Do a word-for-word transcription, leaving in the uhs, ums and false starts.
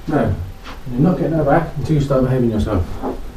No, you're not getting her back until you start behaving yourself.